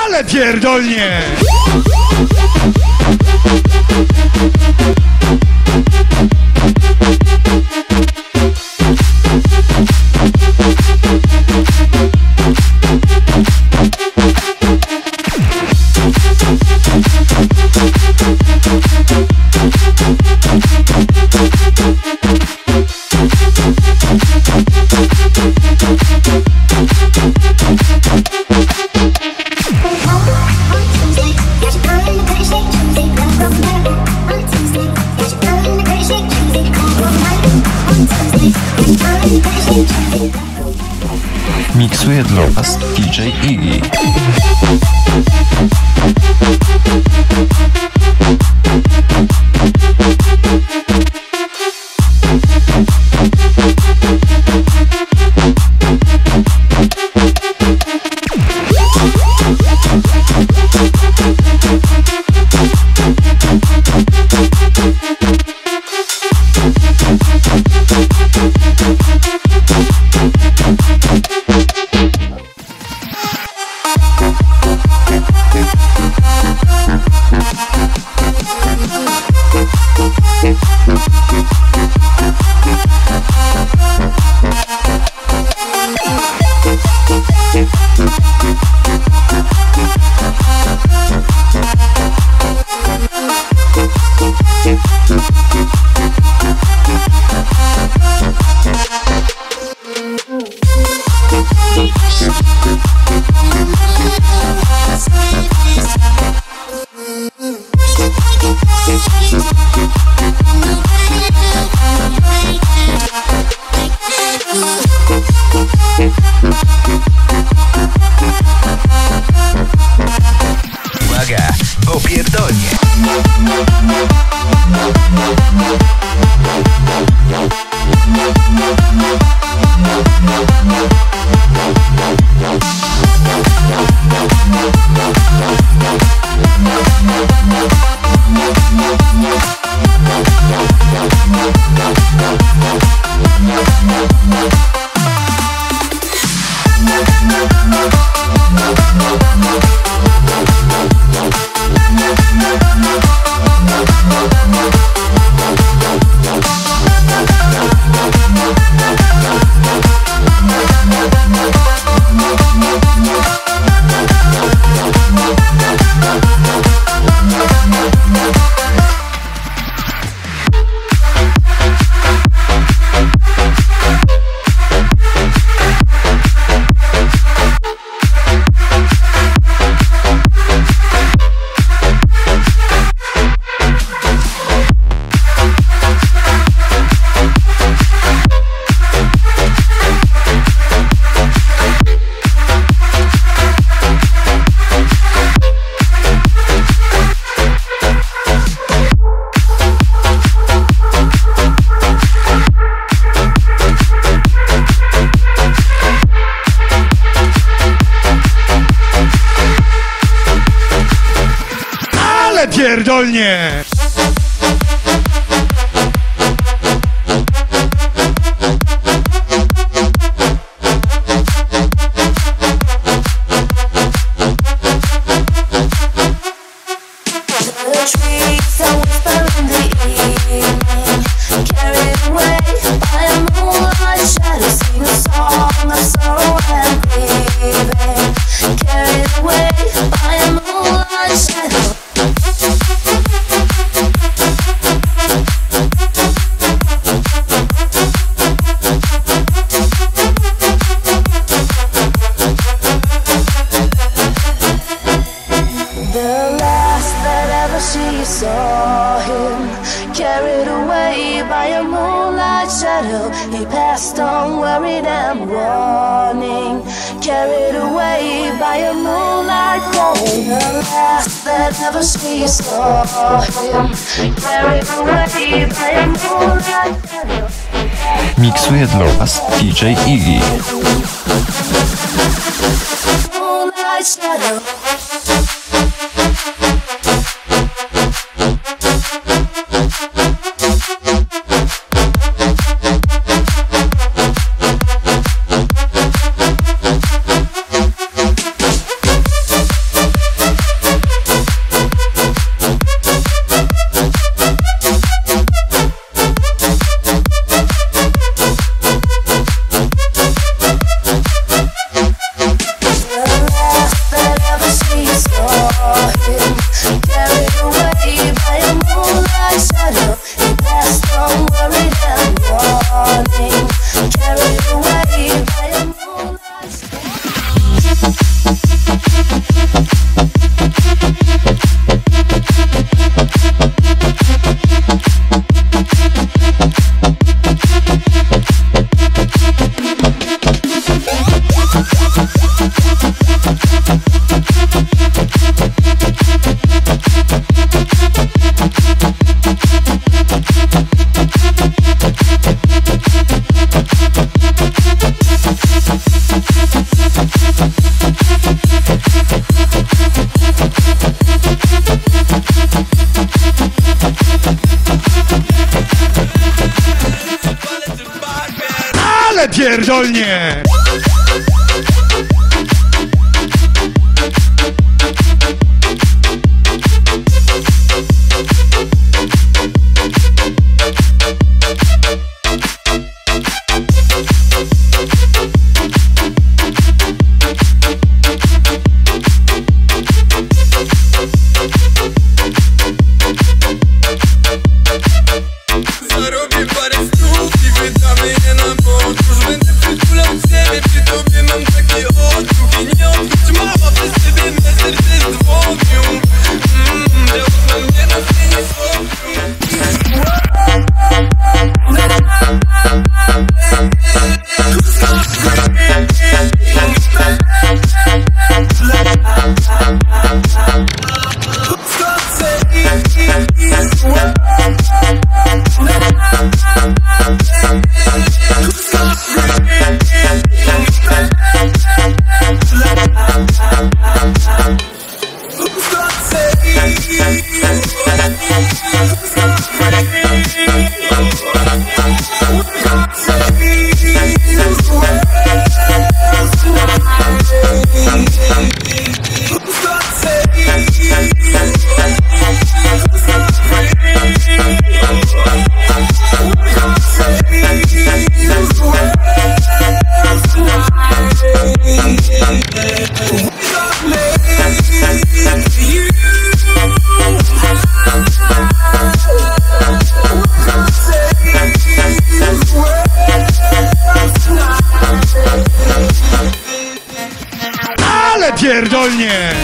Ale pierdolnie! Miksuje dla Was DJ Iggy. Uwaga, bo pierdolnie. Pierdolnie! Carried away by a moonlight shadow, he passed on worried and warning. Carried away by a moonlight glow, the last that ever she saw him. Carried away by a moonlight shadow. Miksuje dla Was DJ Iggy. Moonlight shadow. Ale pierdolnie! Zarobię parę stów i wydamy je na podróż. Będę przytulał ciebie, przy tobie mam taki odruch. I nie odchodź mała, przez ciebie me serce zdwowią. Białko mnie na scenie Ale pierdolnie!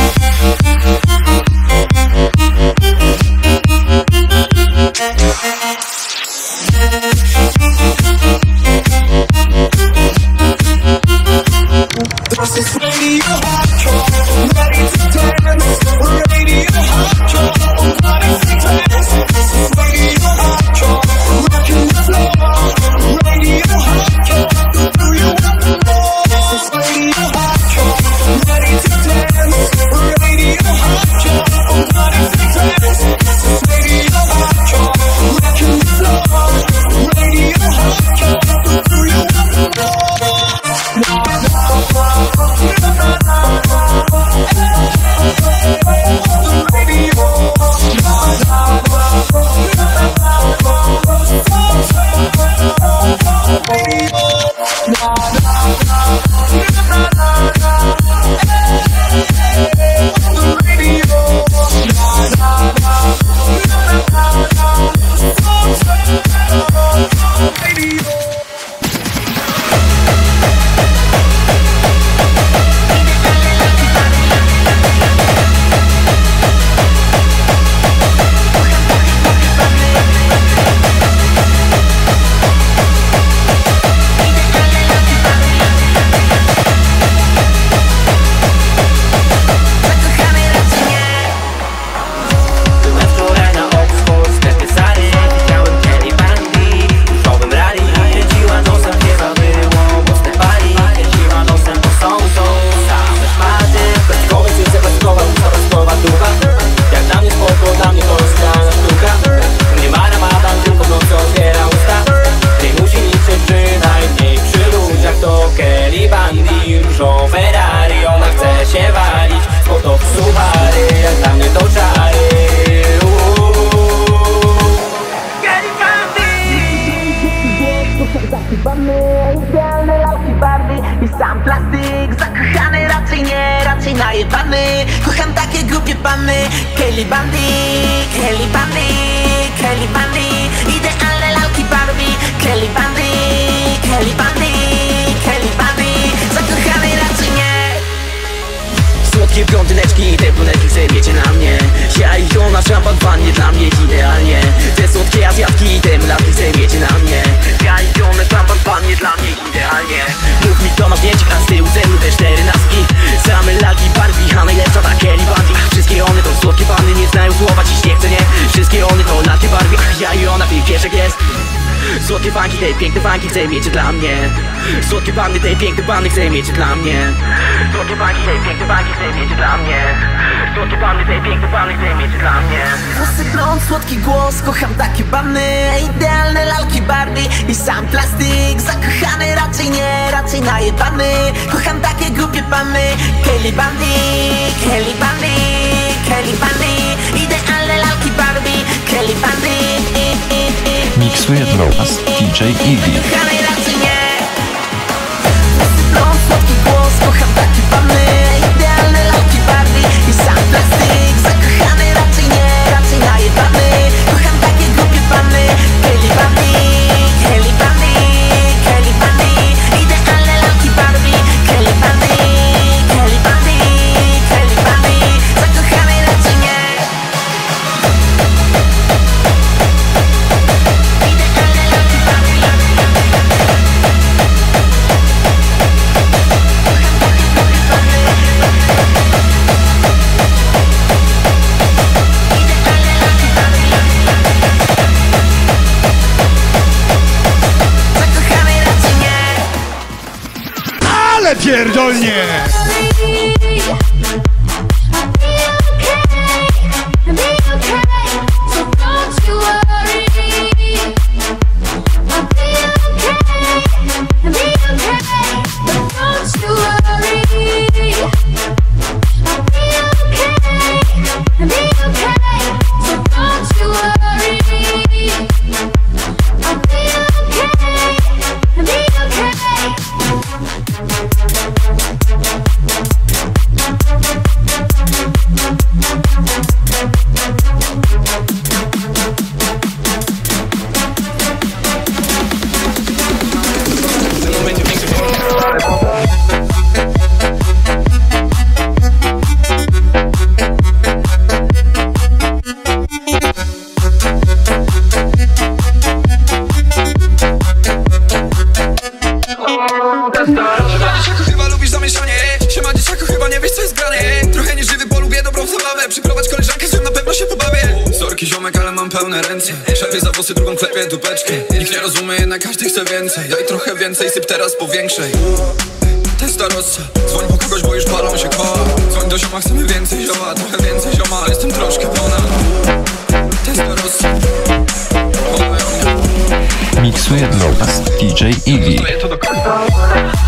Kocham takie głupie panny. Kelly Bundy, Kelly Bundy, Kelly Bundy. Idealne lalki Barbie. Kelly Bundy, Kelly Bundy, Kelly Bundy. Zakochany raczej nie. Słodkie blondyneczki, te brunetki chce wiecie na mnie. Ja i ona, szampan w wannie, dla mnie idealnie. Te słodkie azjatki, te mlatki chce wiecie na mnie. Ja i ona, szampan w wannie, dla mnie idealnie. Mów mi kto ma zdjęcie, a z tyłu ze mną te 14. Same lalki Barbie, a najlepsza ta Kelly Bundy. Wszystkie one to słodkie panny, nie znają słowa, dziś nie chcę, nie. Wszystkie one to lalki Barbie, ja i ona, pieszek jest. Słodkie fanki, te piękne fanki chce mieć dla mnie. Słodkie panny, te piękne panny chce mieć dla mnie. Słodkie fanki, te piękne fanki chce mieć dla mnie. Słodkie panny, te piękne panny chce mieć dla mnie. Włosy blond, słodki głos, kocham takie panny. Idealne lalki Barbie i sam plastik. Zakochany raczej nie, raczej najebany. Kocham takie głupie panny. Kelly Bundy, Kelly Bundy, Kelly Bundy. Idealne lalki Barbie, Kelly Bundy. Miksuje dla Was DJ Iggy. Kochany raczej nie. Włosy blond, słodki głos, kocham takie panny. Idealne lalki Barbie i sam plastik. Zakochany raczej nie, raczej najebany. Kocham takie głupie panny. Kelly Bundy, Kelly Bundy, Kelly Bundy. Idealne lalki Barbie, Kelly Bundy, Kelly Bundy, Kelly Bundy. Zakochany raczej nie. Idealne lalki Barbie. Zakochany raczej nie. Ale pierdolnie! Dzieciaku, chyba lubisz zamieszanie. Siema dzieciaku, chyba nie wiesz co jest grane. Trochę nieżywy, bo lubię dobrą zabawę. Przyprowadź koleżankę, z nią na pewno się pobawię. Sorki ziomek, ale mam pełne ręce. Szarpię za włosy, drugą klepie dupeczkę. Nikt nie rozumie, jednak każdy chce więcej. Daj trochę więcej, syp teraz powiększej. Testarossa, dzwoń po kogoś, bo już palą się koła. Dzwoń do zioma, chcemy więcej zioła. Trochę więcej zioma, jestem troszkę ponad. Testarossa. Miksuje dla Was DJ Iggy. To do końca.